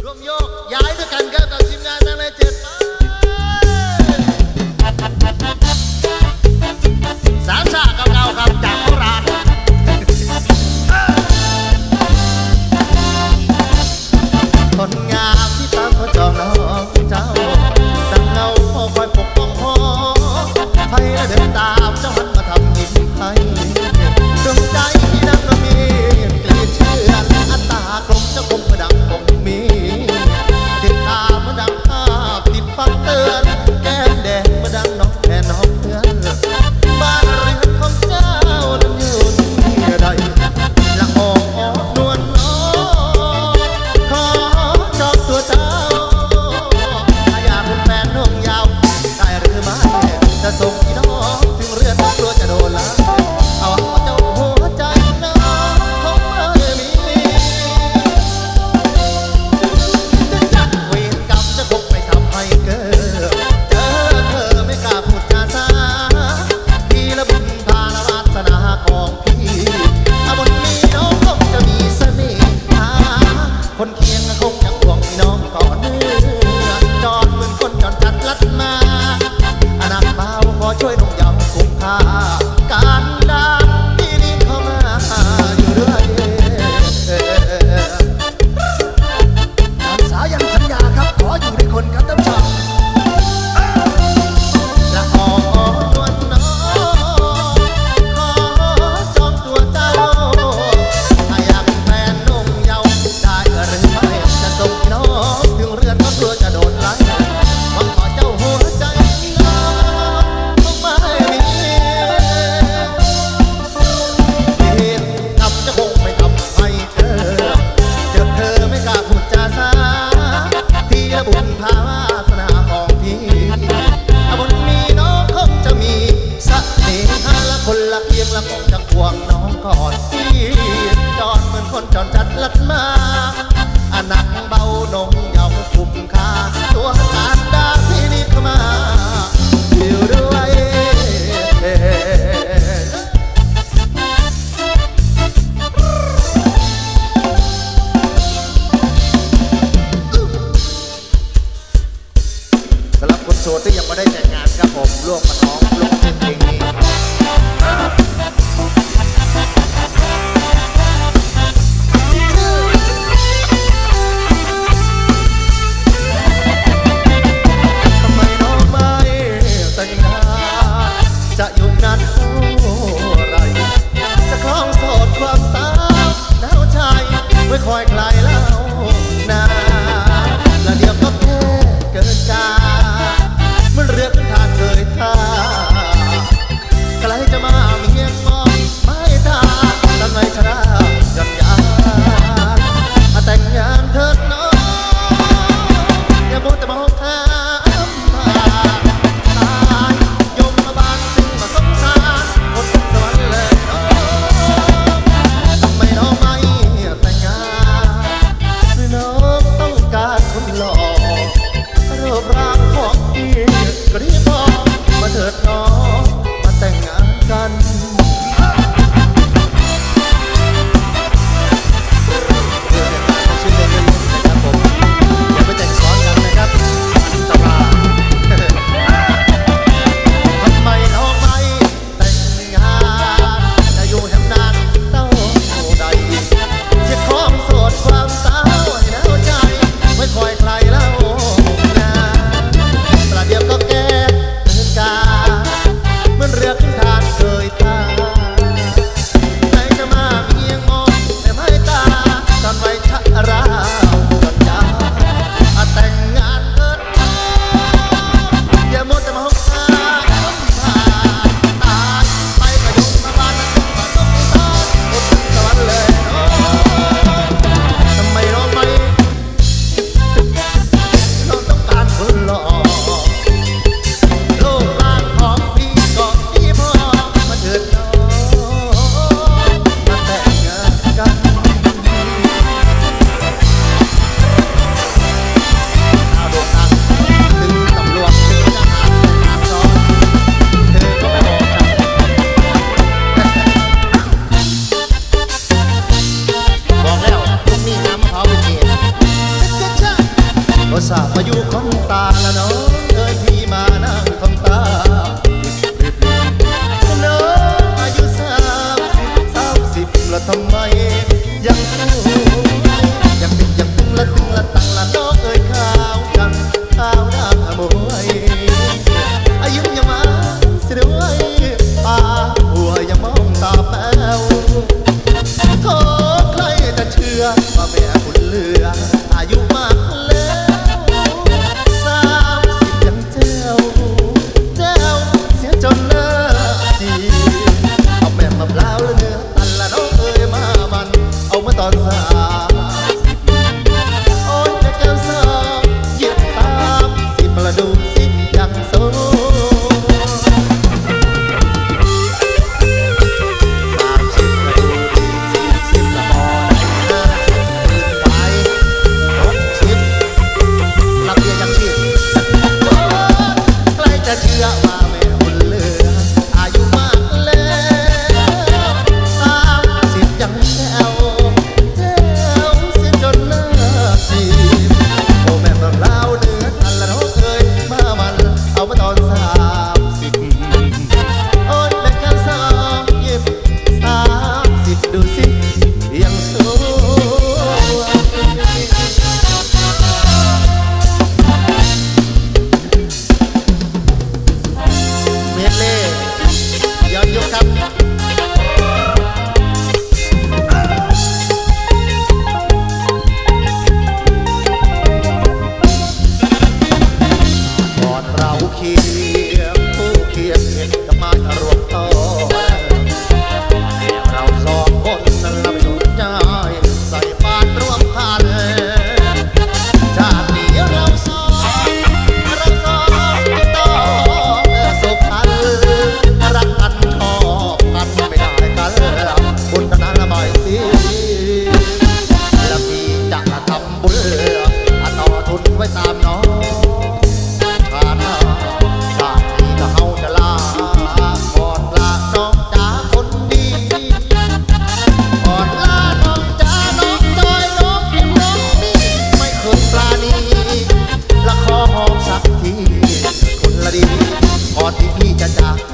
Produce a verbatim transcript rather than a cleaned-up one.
รวมโยกย้ายด้วยกันครับกับทีมงานทั้งในเจ็ดสามชาเก่าๆครับจากโบราณคนงามที่ตามเขาจองน้องเจ้าดังเงาพ่อคอยปกป้องพ่อให้และเดินตามเจ้าหันมาทำยิ้มให้ดวงใจที่ดังระมีกลีดเชื่อนอัตตากลมเจ้าคงกระดังคงมีติดตาเมื่อดังภาพติดฟังเตือนแก้มแดงเมื่อดังน้องแค่น้องเพื่อนบ้านเรือนของเจ้านั้นอยู่ที่ใดละออนวลน้องขอจองตัวเจ้าถ้าอยากเป็นแฟนนุ่งยาวได้หรือไม่จะส่งพี่น้องถึงเรือนกลัวจะโดนละเอาเจ้าหัวใจน้องคงไม่มีจะจัดเวรกรรมจะคงไม่ทำให้เกิดเจอเธอไม่กล้าพูดจาซาพี่ละบุญพาละวาสนาของพี่อาบนมีน้องคงจะมีเสน่ห์คนเคียงคงยังห่วงพี่น้องต่อเนื่องจอดเหมือนคนจอนจัดลัดมาอนาคตขอช่วยน้องยำคุ้มค่าการดาที่นี่เข้ามาอยู่เรื่อยการสายันสัญญาครับขออยู่ในคนครับท่านผู้ชมละอ่อนนวลน้องขอจองตัวเจ้าถ้าอยากเป็นแฟนนุ่งเยาว์ได้หรือไม่จะส่งน้องถึงเรือนก็กลัวจะโดนไล่หวังขอเจ้าหัวใจน้องคงไม่มีเหตุทำจะคงไม่ทำให้เธอเจอเธอไม่กล้าพูดจาซาที่ละบุญพาวาสนาของพี่อาบุญมีน้องคงจะมีเสน่ห์ละคนละเพียงละคงจะควงน้องก่อนพี่จอดเหมือนคนจอนจัดลัดมาอนักเบาหนงเยาว์คุ้มค่าตัวการดาที่นี่เข้ามาอยู่ด้วยสำหรับคนโสดที่ยังไม่ได้แต่งงานครับผมร่วมมาน้องร่วมเพลงนี้ทำไมน้องไม่แต่งงานจะอยู่นานเท่าไรจะคล้องโสดความสาวหนาวใจไว้คอยคลายเล่านาและเดี๋ยวก็แค่เกิดการมันเรือขึ้นทางเคยท่าใครจะมาเมียงมองไม่ตาทำไมชนะหยัดยาแต่งงานเถิดน้องอย่ามัวแต่มองข้ามผ่านตายยมมาบานจึงมาสงสารคนสวรรค์เลยน้องทำไมน้องไม่แต่งงานหรือน้องต้องการคนหล่อรูปร่างของพี่ก็รีบบอกมาเถิดน้องมาแต่งงานกันชื่อเล่นเล่นนะครับผมอย่าไปแต่งซ้อนกันนะครับตำราทำไมน้องไม่แต่งงานจะอยู่แห่งนานเต้าใดเสียของโสดความสาวให้หนาวใจไม่คอยใครเล่าประเดี๋ยวก็แก้เกินกาก็สาบมาอยู่คนตาละน้องเอ้ยพี่มานั่งทำตาน้องอายุสามสิบสามสิบแล้วทำไมยังสู้ยังเป็นยังตึงละตึงละตังละน้องเอ้ยข้าวดังข้าวดังมวยอายุยังมาเสียด้วยตาหัวยังมองตาแป้วโทษใครจะเชื่อว่าแม่คุณเหลืออายุมากแล้วสามสิบยังเจ้าเจ้าเสียจนหน้าจีเอาแม่มาเปล่าแล้วเนื้อตันละน้องเอ้ยมามันเอามาตอนสามสิบโอ้ยแม่แก้วสามเหยียบสามสิบมาดูสิยังโซเชื่อว่าแม่บุญเหลืออายุมากแล้วสามสิบยังแจ๋วแจ๋วเสียจนหน้าจีบโอ้แม่มาเล่าเนื้อทันละน้องเอ้ยมามันเอามาตอนสามสิบโอ้ยแม่แก้วสามยิบสามสิบดูสิยังสวยย้อนยุคครับก่อนเราเคียงคู่เคียงเห็นกับไม้รวมต้นเราสองคนนั้นเราไม่สนใจใส่บาตรร่วมพันจากนี้เราสองเราสองจะต้องสุขพันรักกันชอบกันไม่ได้กันบุญนั้นละไม่สิแล้วพี่จะทำบุญต่อทุนไว้ตามน้องชาติหน้าชาตินี้ก็เฮาจะลาก่อนลาน้องจ๋าคนดีก่อนลาน้องจ๋าน้องจอยน้องพิมน้องนี่ไม่เคยปราณีละขอหอมสักทีคนละดีก่อนที่พี่จะจาก